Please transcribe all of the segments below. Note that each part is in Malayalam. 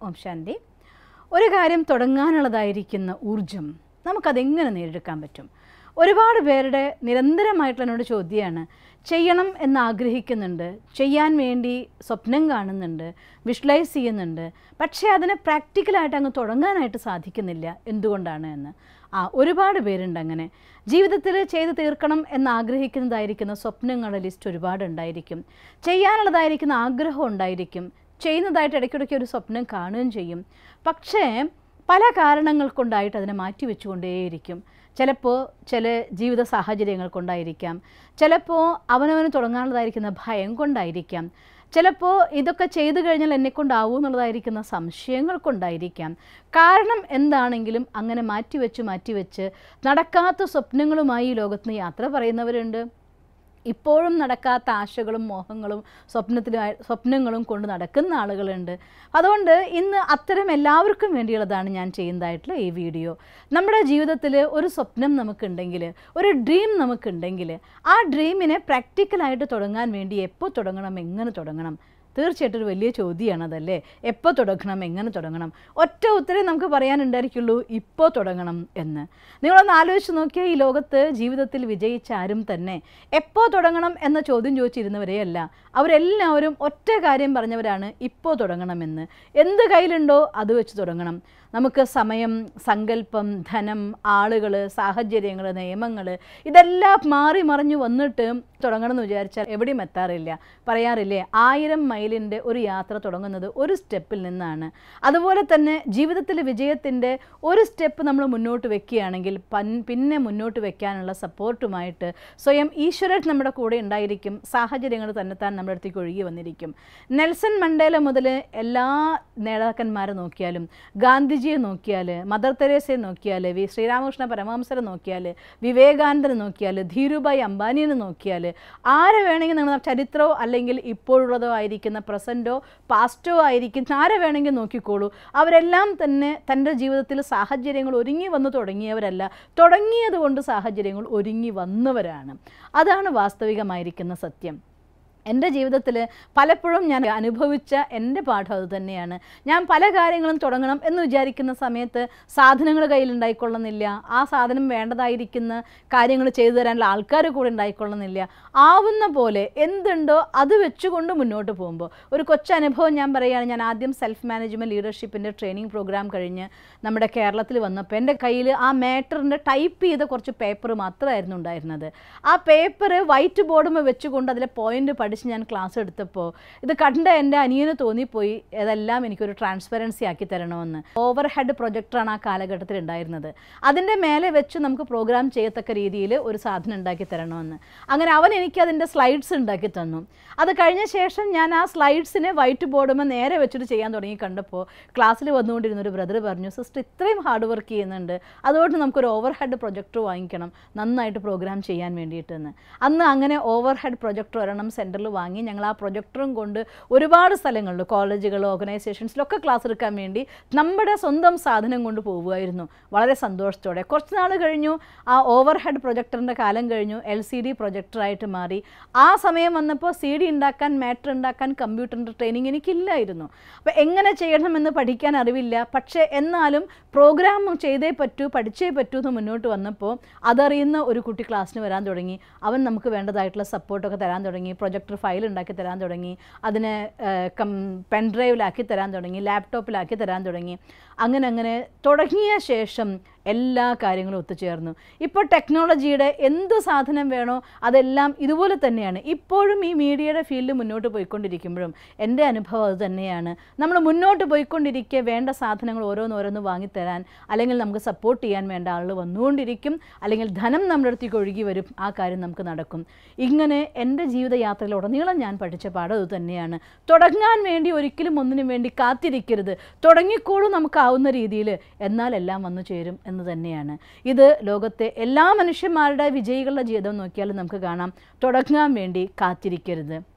ഓം ശാന്തി. ഒരു കാര്യം തുടങ്ങാനുള്ളതായിരിക്കുന്ന ഊർജം നമുക്കതെങ്ങനെ നേടിയെടുക്കാൻ പറ്റും? ഒരുപാട് പേരുടെ നിരന്തരമായിട്ടുള്ള എന്നോട് ചോദ്യമാണ്, ചെയ്യണം എന്ന് ആഗ്രഹിക്കുന്നുണ്ട്, ചെയ്യാൻ വേണ്ടി സ്വപ്നം കാണുന്നുണ്ട്, വിഷ്വലൈസ് ചെയ്യുന്നുണ്ട്, പക്ഷേ അതിനെ പ്രാക്ടിക്കലായിട്ട് അങ്ങ് തുടങ്ങാനായിട്ട് സാധിക്കുന്നില്ല, എന്തുകൊണ്ടാണ് എന്ന്. ഒരുപാട് പേരുണ്ട് അങ്ങനെ. ജീവിതത്തിൽ ചെയ്ത് തീർക്കണം എന്ന് ആഗ്രഹിക്കുന്നതായിരിക്കുന്ന സ്വപ്നങ്ങളുടെ ലിസ്റ്റ് ഒരുപാടുണ്ടായിരിക്കും, ചെയ്യാനുള്ളതായിരിക്കുന്ന ആഗ്രഹം ഉണ്ടായിരിക്കും, ചെയ്യുന്നതായിട്ട് ഇടയ്ക്കിടയ്ക്ക് ഒരു സ്വപ്നം കാണുകയും ചെയ്യും. പക്ഷേ പല കാരണങ്ങൾ കൊണ്ടായിട്ട് അതിനെ മാറ്റി വെച്ചുകൊണ്ടേയിരിക്കും. ചിലപ്പോൾ ചില ജീവിത സാഹചര്യങ്ങൾ കൊണ്ടായിരിക്കാം, ചിലപ്പോൾ അവനവന് തുടങ്ങാനുള്ളതായിരിക്കുന്ന ഭയം കൊണ്ടായിരിക്കാം, ചിലപ്പോൾ ഇതൊക്കെ ചെയ്തു കഴിഞ്ഞാൽ എന്നെക്കൊണ്ടാവും എന്നുള്ളതായിരിക്കുന്ന സംശയങ്ങൾ കൊണ്ടായിരിക്കാം. കാരണം എന്താണെങ്കിലും അങ്ങനെ മാറ്റിവെച്ച് നടക്കാത്ത സ്വപ്നങ്ങളുമായി ഈ ലോകത്ത് നിന്ന് യാത്ര പറയുന്നവരുണ്ട്. ഇപ്പോഴും നടക്കാത്ത ആശകളും മോഹങ്ങളും സ്വപ്നങ്ങളും കൊണ്ട് നടക്കുന്ന ആളുകളുണ്ട്. അതുകൊണ്ട് ഇന്ന് അത്തരം എല്ലാവർക്കും വേണ്ടിയുള്ളതാണ് ഞാൻ ചെയ്യുന്നതായിട്ടുള്ള ഈ വീഡിയോ. നമ്മുടെ ജീവിതത്തിൽ ഒരു സ്വപ്നം നമുക്കുണ്ടെങ്കിൽ, ഒരു ഡ്രീം നമുക്കുണ്ടെങ്കിൽ, ആ ഡ്രീമിനെ പ്രാക്ടിക്കലായിട്ട് തുടങ്ങാൻ വേണ്ടി എപ്പോൾ തുടങ്ങണം, എങ്ങനെ തുടങ്ങണം? തീർച്ചയായിട്ടും ഒരു വലിയ ചോദ്യമാണ് അതല്ലേ. എപ്പോൾ തുടങ്ങണം, എങ്ങനെ തുടങ്ങണം? ഒറ്റ ഉത്തരം നമുക്ക് പറയാനുണ്ടായിരിക്കുള്ളൂ, ഇപ്പോൾ തുടങ്ങണം എന്ന്. നിങ്ങളൊന്ന് ആലോചിച്ച് നോക്കിയാൽ ഈ ലോകത്ത് ജീവിതത്തിൽ വിജയിച്ച ആരും തന്നെ എപ്പോൾ തുടങ്ങണം എന്ന ചോദ്യം ചോദിച്ചിരുന്നവരെയല്ല. അവരെല്ലാവരും ഒറ്റ കാര്യം പറഞ്ഞവരാണ്, ഇപ്പോൾ തുടങ്ങണമെന്ന്. എന്ത് കയ്യിലുണ്ടോ അത് വെച്ച് തുടങ്ങണം. നമുക്ക് സമയം, സങ്കല്പം, ധനം, ആളുകൾ, സാഹചര്യങ്ങൾ, നിയമങ്ങൾ ഇതെല്ലാം മാറി മറിഞ്ഞു വന്നിട്ട് തുടങ്ങണം എന്ന് വിചാരിച്ചാൽ എവിടെയും എത്താറില്ല. പറയാറില്ലേ, 1000 മൈലിൻ്റെ ഒരു യാത്ര തുടങ്ങുന്നത് ഒരു സ്റ്റെപ്പിൽ നിന്നാണ്. അതുപോലെ തന്നെ ജീവിതത്തിൽ വിജയത്തിൻ്റെ ഒരു സ്റ്റെപ്പ് നമ്മൾ മുന്നോട്ട് വെക്കുകയാണെങ്കിൽ പിന്നെ മുന്നോട്ട് വെക്കാനുള്ള സപ്പോർട്ടുമായിട്ട് സ്വയം ഈശ്വരൻ നമ്മുടെ കൂടെ ഉണ്ടായിരിക്കും. സാഹചര്യങ്ങൾ തന്നെത്താൻ നമ്മുടെ അടുത്തേക്ക് ഒഴുകി വന്നിരിക്കും. നെൽസൺ മണ്ടേല മുതൽ എല്ലാ നേതാക്കന്മാരെ നോക്കിയാലും, ഗാന്ധിജിയെ നോക്കിയാൽ, മദർ തെരേസയെ നോക്കിയാൽ, ശ്രീരാമകൃഷ്ണ പരമഹംസരെ നോക്കിയാൽ, വിവേകാനന്ദനെ നോക്കിയാൽ, ധീരുഭായ് അംബാനിയെ നോക്കിയാൽ, ആരെ വേണമെങ്കിൽ നിങ്ങൾ ചരിത്രമോ അല്ലെങ്കിൽ ഇപ്പോഴുള്ളതോ ആയിരിക്കുന്ന പ്രസൻറ്റോ പാസ്റ്റോ ആയിരിക്കുന്ന ആരെ വേണമെങ്കിൽ നോക്കിക്കോളൂ. അവരെല്ലാം തന്നെ തൻ്റെ ജീവിതത്തിൽ സാഹചര്യങ്ങൾ ഒരുങ്ങി വന്നു തുടങ്ങിയവരല്ല, തുടങ്ങിയത് കൊണ്ട് സാഹചര്യങ്ങൾ ഒരുങ്ങി വന്നവരാണ്. അതാണ് വാസ്തവികമായിരിക്കുന്ന സത്യം. എൻ്റെ ജീവിതത്തിൽ പലപ്പോഴും ഞാൻ അനുഭവിച്ച എൻ്റെ പാഠം അതുതന്നെയാണ്. ഞാൻ പല കാര്യങ്ങളും തുടങ്ങണം എന്ന് വിചാരിക്കുന്ന സമയത്ത് സാധനങ്ങൾ കയ്യിലുണ്ടായിക്കൊള്ളുന്നില്ല, ആ സാധനം വേണ്ടതായിരിക്കുന്ന കാര്യങ്ങൾ ചെയ്തു തരാനുള്ള ആൾക്കാർ കൂടെ ഉണ്ടായിക്കൊള്ളുന്നില്ല. ആവുന്ന പോലെ എന്തുണ്ടോ അത് വെച്ചുകൊണ്ട് മുന്നോട്ട് പോകുമ്പോൾ ഒരു കൊച്ചനുഭവം ഞാൻ പറയുകയാണ്. ഞാൻ ആദ്യം സെൽഫ് മാനേജ്മെൻറ്റ് ലീഡർഷിപ്പിൻ്റെ ട്രെയിനിങ് പ്രോഗ്രാം കഴിഞ്ഞ് നമ്മുടെ കേരളത്തിൽ വന്നപ്പോൾ എൻ്റെ കയ്യിൽ ആ മാറ്ററിൻ്റെ ടൈപ്പ് ചെയ്ത കുറച്ച് പേപ്പർ മാത്രമായിരുന്നു ഉണ്ടായിരുന്നത്. ആ പേപ്പർ വൈറ്റ് ബോർഡുമ്പോൾ വെച്ചുകൊണ്ട് അതിലെ പോയിൻ്റ് പഠിച്ച് ഞാൻ ക്ലാസ് എടുത്തപ്പോൾ ഇത് കണ്ട എൻ്റെ അനിയന് തോന്നിപ്പോയി ഇതെല്ലാം എനിക്കൊരു ട്രാൻസ്പെറൻസി ആക്കി തരണമെന്ന്. ഓവർ ഹെഡ് പ്രൊജക്ടറാണ് ആ കാലഘട്ടത്തിൽ ഉണ്ടായിരുന്നത്. അതിൻ്റെ മേലെ വെച്ച് നമുക്ക് പ്രോഗ്രാം ചെയ്യത്തക്ക രീതിയിൽ ഒരു സാധനം ഉണ്ടാക്കി തരണമെന്ന്. അങ്ങനെ അവൻ എനിക്ക് അതിൻ്റെ സ്ലൈഡ്സ് ഉണ്ടാക്കി തന്നു. അത് കഴിഞ്ഞ ശേഷം ഞാൻ ആ സ്ലൈഡ്സിനെ വൈറ്റ് ബോർഡുമ്പോൾ നേരെ വെച്ചിട്ട് ചെയ്യാൻ തുടങ്ങി കണ്ടപ്പോൾ ക്ലാസ്സിൽ വന്നുകൊണ്ടിരുന്നൊരു ബ്രദർ പറഞ്ഞു, സിസ്റ്റർ ഇത്രയും ഹാർഡ് വർക്ക് ചെയ്യുന്നുണ്ട്, അതുകൊണ്ട് നമുക്കൊരു ഓവർ ഹെഡ് പ്രൊജക്ടർ വാങ്ങിക്കണം നന്നായിട്ട് പ്രോഗ്രാം ചെയ്യാൻ വേണ്ടിയിട്ടെന്ന്. അന്ന് അങ്ങനെ ഓവർ ഹെഡ് പ്രൊജക്ടർ ഒരെണ്ണം സെൻറ്ററിൽ വാങ്ങി ഞങ്ങൾ ആ പ്രൊജക്ടറും കൊണ്ട് ഒരുപാട് സ്ഥലങ്ങളിൽ, കോളേജുകൾ, ഓർഗനൈസേഷൻസിലൊക്കെ ക്ലാസ് എടുക്കാൻ വേണ്ടി നമ്മുടെ സ്വന്തം സാധനം കൊണ്ട് പോകുമായിരുന്നു വളരെ സന്തോഷത്തോടെ. കുറച്ച് നാൾ കഴിഞ്ഞു, ആ ഓവർ ഹെഡ് പ്രൊജക്ടറിൻ്റെ കാലം കഴിഞ്ഞു, LCD പ്രൊജക്ടറായിട്ട് മാറി. ആ സമയം വന്നപ്പോൾ CD ഉണ്ടാക്കാൻ, മാറ്റർ ഉണ്ടാക്കാൻ കമ്പ്യൂട്ടറിൻ്റെ ട്രെയിനിങ് എനിക്കില്ലായിരുന്നു. അപ്പോൾ എങ്ങനെ ചെയ്യണമെന്ന് പഠിക്കാൻ അറിവില്ല. പക്ഷേ എന്നാലും പ്രോഗ്രാം ചെയ്തേ പറ്റൂ, പഠിച്ചേ പറ്റൂ എന്ന് മുന്നോട്ട് വന്നപ്പോൾ അതറിയുന്ന ഒരു കുട്ടി ക്ലാസ്സിന് വരാൻ തുടങ്ങി. അവൻ നമുക്ക് വേണ്ടതായിട്ടുള്ള സപ്പോർട്ടൊക്കെ തരാൻ തുടങ്ങി. പ്രൊജക്ടർ ഫയൽ ഉണ്ടാക്കി തരാൻ തുടങ്ങി, അതിനെ പെൻഡ്രൈവിലാക്കി തരാൻ തുടങ്ങി, ലാപ്ടോപ്പിലാക്കി തരാൻ തുടങ്ങി. അങ്ങനെ തുടങ്ങിയ ശേഷം എല്ലാ കാര്യങ്ങളും ഒത്തുചേർന്നു. ഇപ്പോൾ ടെക്നോളജിയുടെ എന്ത് സാധനം വേണോ അതെല്ലാം ഇതുപോലെ തന്നെയാണ്. ഇപ്പോഴും ഈ മീഡിയയുടെ ഫീൽഡ് മുന്നോട്ട് പോയിക്കൊണ്ടിരിക്കുമ്പോഴും എൻ്റെ അനുഭവം അത് തന്നെയാണ്. നമ്മൾ മുന്നോട്ട് പോയിക്കൊണ്ടിരിക്കെ വേണ്ട സാധനങ്ങൾ ഓരോന്നോരോന്ന് വാങ്ങിത്തരാൻ അല്ലെങ്കിൽ നമുക്ക് സപ്പോർട്ട് ചെയ്യാൻ വേണ്ട ആളുകൾ വന്നുകൊണ്ടിരിക്കും, അല്ലെങ്കിൽ ധനം നമ്മുടെ അടുത്തേക്ക് ഒഴുകി വരും, ആ കാര്യം നമുക്ക് നടക്കും. ഇങ്ങനെ എൻ്റെ ജീവിതയാത്രയിലുടനീളം ഞാൻ പഠിച്ച പാഠം അത് തന്നെയാണ്. തുടങ്ങാൻ വേണ്ടി ഒരിക്കലും ഒന്നിനും വേണ്ടി കാത്തിരിക്കരുത്, തുടങ്ങിക്കോളൂ നമുക്കാവുന്ന രീതിയിൽ, എന്നാൽ എല്ലാം വന്നു ചേരും എന്ന് തന്നെയാണ്. ഇത് ലോകത്തെ എല്ലാ മനുഷ്യന്മാരുടെ വിജയികളുടെ ജീവിതം നോക്കിയാലും നമുക്ക് കാണാം. തുടങ്ങാൻ വേണ്ടി കാത്തിരിക്കരുത്.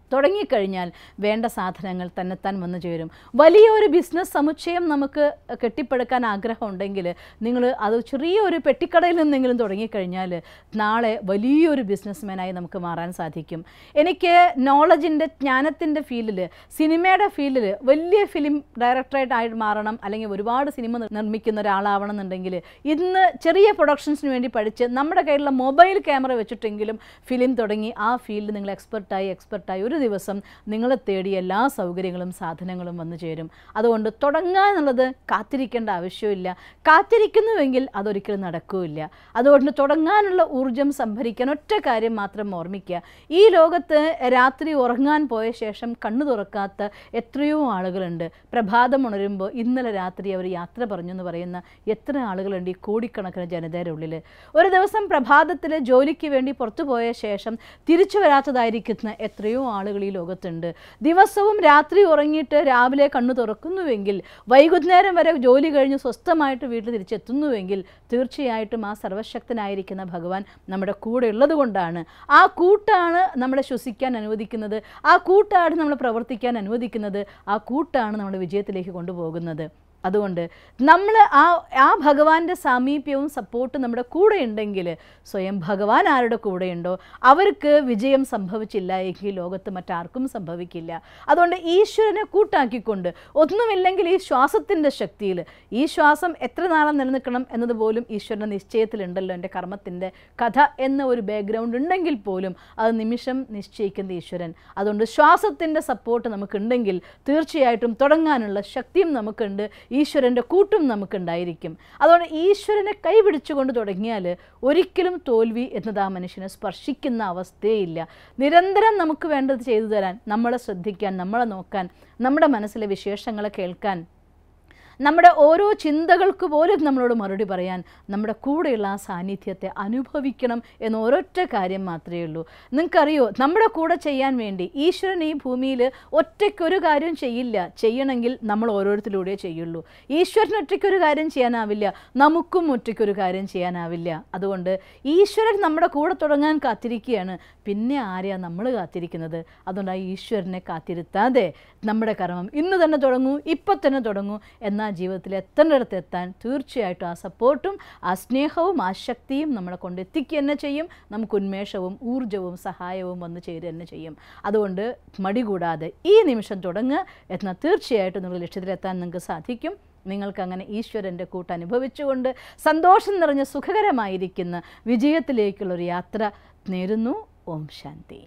തുടങ്ങിക്കഴിഞ്ഞാൽ വേണ്ട സാധനങ്ങൾ തന്നെത്താൻ വന്നു ചേരും. വലിയൊരു ബിസിനസ് സമുച്ചയം നമുക്ക് കെട്ടിപ്പടുക്കാൻ ആഗ്രഹമുണ്ടെങ്കിൽ നിങ്ങൾ അത് ചെറിയൊരു പെട്ടിക്കടയിൽ നിന്നെങ്കിലും തുടങ്ങിക്കഴിഞ്ഞാൽ നാളെ വലിയൊരു ബിസിനസ്മാനായി നമുക്ക് മാറാൻ സാധിക്കും. എനിക്ക് നോളജിൻ്റെ ജ്ഞാനത്തിൻ്റെ ഫീൽഡിൽ, സിനിമയുടെ ഫീൽഡിൽ വലിയ ഫിലിം ഡയറക്ടറായിട്ട് മാറണം, അല്ലെങ്കിൽ ഒരുപാട് സിനിമ നിർമ്മിക്കുന്ന ഒരാളാവണം എന്നുണ്ടെങ്കിൽ ഇന്ന് ചെറിയ പ്രൊഡക്ഷൻസിന് വേണ്ടി പഠിച്ച് നമ്മുടെ കയ്യിലുള്ള മൊബൈൽ ക്യാമറ വെച്ചിട്ടെങ്കിലും ഫിലിം തുടങ്ങി ആ ഫീൽഡ് നിങ്ങൾ എക്സ്പെർട്ടായി ഒരു ദിവസം നിങ്ങളെ തേടി എല്ലാ സൗകര്യങ്ങളും സാധനങ്ങളും വന്നു ചേരും. അതുകൊണ്ട് തുടങ്ങാനുള്ളത് കാത്തിരിക്കേണ്ട ആവശ്യമില്ല. കാത്തിരിക്കുന്നുവെങ്കിൽ അതൊരിക്കലും നടക്കുകയില്ല. അതുകൊണ്ട് തുടങ്ങാനുള്ള ഊർജ്ജം സംഭരിക്കാൻ ഒറ്റ കാര്യം മാത്രം ഓർമ്മിക്കുക. ഈ ലോകത്ത് രാത്രി ഉറങ്ങാൻ പോയ ശേഷം കണ്ണു തുറക്കാത്ത എത്രയോ ആളുകളുണ്ട്. പ്രഭാതം ഉണരുമ്പോൾ ഇന്നലെ രാത്രി അവർ യാത്ര പറഞ്ഞു എന്ന് പറയുന്ന എത്ര ആളുകളുണ്ട് ഈ കോടിക്കണക്കിന് ജനതയുടെ ഉള്ളിൽ. ഒരു ദിവസം പ്രഭാതത്തിൽ ജോലിക്ക് വേണ്ടി പുറത്തു പോയ ശേഷം തിരിച്ചു വരാത്തതായിരിക്കുന്ന എത്രയോ ആളുകൾ ഈ ലോകത്തുണ്ട്. ദിവസവും രാത്രി ഉറങ്ങിയിട്ട് രാവിലെ കണ്ണു തുറക്കുന്നുവെങ്കിൽ, വൈകുന്നേരം വരെ ജോലി കഴിഞ്ഞ് സ്വസ്ഥമായിട്ട് വീട്ടിൽ തിരിച്ചെത്തുന്നുവെങ്കിൽ തീർച്ചയായിട്ടും ആ സർവശക്തനായിരിക്കുന്ന ഭഗവാൻ നമ്മുടെ കൂടെ ഉള്ളത് കൊണ്ടാണ്. ആ കൂട്ടാണ് നമ്മളെ ശ്വസിക്കാൻ അനുവദിക്കുന്നത്, ആ കൂട്ടാണ് നമ്മൾ പ്രവർത്തിക്കാൻ അനുവദിക്കുന്നത്, ആ കൂട്ടാണ് നമ്മുടെ വിജയത്തിലേക്ക് കൊണ്ടുപോകുന്നത്. അതുകൊണ്ട് നമ്മൾ ആ ഭഗവാന്റെ സാമീപ്യവും സപ്പോർട്ടും നമ്മുടെ കൂടെ ഉണ്ടെങ്കിൽ, സ്വയം ഭഗവാൻ ആരുടെ കൂടെയുണ്ടോ അവർക്ക് വിജയം സംഭവിച്ചില്ല എങ്കിൽ ലോകത്ത് മറ്റാർക്കും സംഭവിക്കില്ല. അതുകൊണ്ട് ഈശ്വരനെ കൂട്ടാക്കിക്കൊണ്ട്, ഒന്നുമില്ലെങ്കിൽ ഈ ശ്വാസത്തിൻ്റെ ശക്തിയിൽ, ഈ ശ്വാസം എത്ര നാളം നിലനിൽക്കണം എന്നതുപോലും ഈശ്വരൻ്റെ നിശ്ചയത്തിലുണ്ടല്ലോ. എൻ്റെ കർമ്മത്തിൻ്റെ കഥ എന്ന ഒരു ബാക്ക്ഗ്രൗണ്ട് ഉണ്ടെങ്കിൽ പോലും അത് നിമിഷം നിശ്ചയിക്കുന്ന ഈശ്വരൻ. അതുകൊണ്ട് ശ്വാസത്തിൻ്റെ സപ്പോർട്ട് നമുക്കുണ്ടെങ്കിൽ തീർച്ചയായിട്ടും തുടങ്ങാനുള്ള ശക്തിയും നമുക്കുണ്ട്, ഈശ്വരൻ്റെ കൂട്ടും നമുക്കുണ്ടായിരിക്കും. അതുകൊണ്ട് ഈശ്വരനെ കൈപിടിച്ചുകൊണ്ട് തുടങ്ങിയാൽ ഒരിക്കലും തോൽവി എന്നത് ആ മനുഷ്യനെ സ്പർശിക്കുന്ന അവസ്ഥയില്ല. നിരന്തരം നമുക്ക് വേണ്ടത് ചെയ്തു തരാൻ, നമ്മളെ ശ്രദ്ധിക്കാൻ, നമ്മളെ നോക്കാൻ, നമ്മുടെ മനസ്സിലെ വിശേഷങ്ങളെ കേൾക്കാൻ, നമ്മുടെ ഓരോ ചിന്തകൾക്ക് പോലും നമ്മളോട് മറുപടി പറയാൻ നമ്മുടെ കൂടെയുള്ള ആ സാന്നിധ്യത്തെ അനുഭവിക്കണം എന്ന ഒരൊറ്റ കാര്യം മാത്രമേ ഉള്ളൂ. നിങ്ങൾക്കറിയോ, നമ്മുടെ കൂടെ ചെയ്യാൻ വേണ്ടി ഈശ്വരൻ ഈ ഭൂമിയിൽ ഒറ്റയ്ക്കൊരു കാര്യം ചെയ്യില്ല. ചെയ്യണമെങ്കിൽ നമ്മൾ ഓരോരുത്തരിലൂടെ ചെയ്യുള്ളൂ. ഈശ്വരൻ ഒറ്റയ്ക്കൊരു കാര്യം ചെയ്യാനാവില്ല, നമുക്കും ഒറ്റയ്ക്കൊരു കാര്യം ചെയ്യാനാവില്ല. അതുകൊണ്ട് ഈശ്വരൻ നമ്മുടെ കൂടെ തുടങ്ങാൻ കാത്തിരിക്കുകയാണ്. പിന്നെ ആരെയാണ് നമ്മൾ കാത്തിരിക്കുന്നത്? അതുകൊണ്ട് ആ ഈശ്വരനെ കാത്തിരുത്താതെ നമ്മുടെ കർമ്മം ഇന്ന് തന്നെ തുടങ്ങൂ, ഇപ്പം തന്നെ തുടങ്ങൂ. എന്നാൽ ജീവിതത്തിൽ എത്തേണ്ടിടത്ത് എത്താൻ തീർച്ചയായിട്ടും ആ സപ്പോർട്ടും ആ സ്നേഹവും ആ ശക്തിയും നമ്മളെ കൊണ്ട് എത്തിക്കുക തന്നെ ചെയ്യും. നമുക്ക് ഉന്മേഷവും ഊർജ്ജവും സഹായവും വന്നു ചേരുക തന്നെ ചെയ്യും. അതുകൊണ്ട് മടി കൂടാതെ ഈ നിമിഷം തുടങ്ങുക. എന്നാൽ തീർച്ചയായിട്ടും നിങ്ങൾ ലക്ഷ്യത്തിലെത്താൻ നിങ്ങൾക്ക് സാധിക്കും. നിങ്ങൾക്കങ്ങനെ ഈശ്വരൻ്റെ കൂട്ട് അനുഭവിച്ചുകൊണ്ട് സന്തോഷം നിറഞ്ഞ സുഖകരമായിരിക്കുന്ന വിജയത്തിലേക്കുള്ളൊരു യാത്ര നേരുന്നു. ഓം ശാന്തി.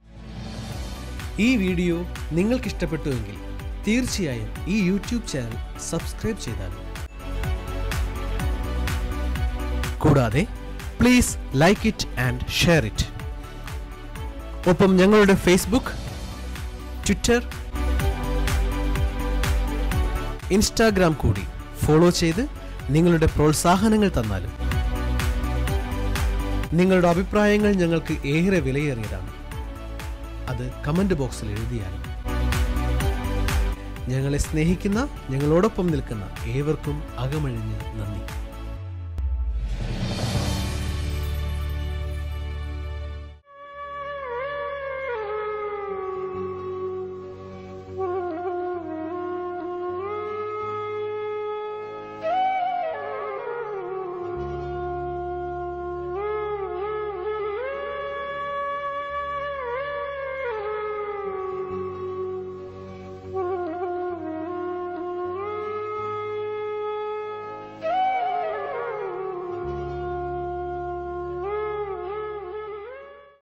ഈ വീഡിയോ നിങ്ങൾക്കിഷ്ടപ്പെട്ടുവെങ്കിൽ തീർച്ചയായും ഈ യൂട്യൂബ് ചാനൽ സബ്സ്ക്രൈബ് ചെയ്താലും, കൂടാതെ please like it and share it. ഒപ്പം ഞങ്ങളുടെ ഫേസ്ബുക്ക്, ട്വിറ്റർ, ഇൻസ്റ്റാഗ്രാം കൂടി ഫോളോ ചെയ്ത് നിങ്ങളുടെ പ്രോത്സാഹനങ്ങൾ തന്നാലും. നിങ്ങളുടെ അഭിപ്രായങ്ങൾ ഞങ്ങൾക്ക് ഏറെ വിലയേറിയതാണ്. അത് കമന്റ് ബോക്സിൽ എഴുതിയാലും. ഞങ്ങളെ സ്നേഹിക്കുന്ന, ഞങ്ങളോടൊപ്പം നിൽക്കുന്ന ഏവർക്കും അകമഴിഞ്ഞ് നന്ദി.